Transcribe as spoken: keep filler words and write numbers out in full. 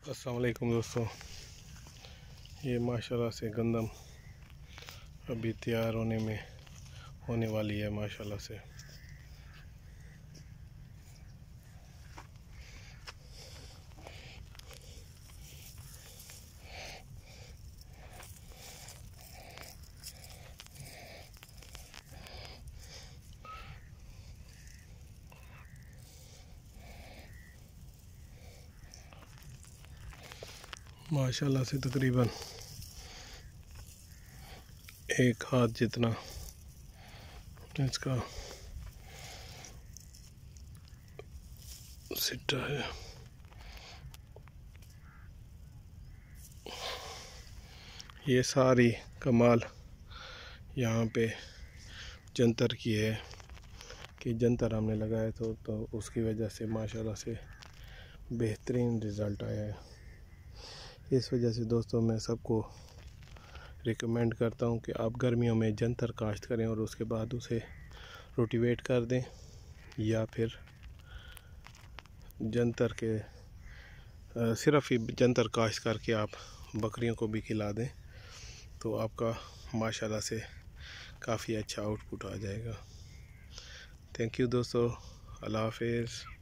अस्सलाम वालेकुम दोस्तों, ये माशाल्लाह से गंदम अभी तैयार होने में होने वाली है माशाल्लाह से। माशाल्लाह से तकरीबन एक हाथ जितना इसका सिट्टा है। ये सारी कमाल यहाँ पे जंतर की है कि जंतर हमने लगाया तो, तो उसकी वजह से माशाल्लाह से बेहतरीन रिज़ल्ट आया है। इस वजह से दोस्तों मैं सबको रिकमेंड करता हूँ कि आप गर्मियों में जंतर काश्त करें और उसके बाद उसे रोटिवेट कर दें, या फिर जंतर के सिर्फ ही जंतर काश्त करके आप बकरियों को भी खिला दें तो आपका माशाल्लाह से काफ़ी अच्छा आउटपुट आ जाएगा। थैंक यू दोस्तों, अल्लाह हाफिज़।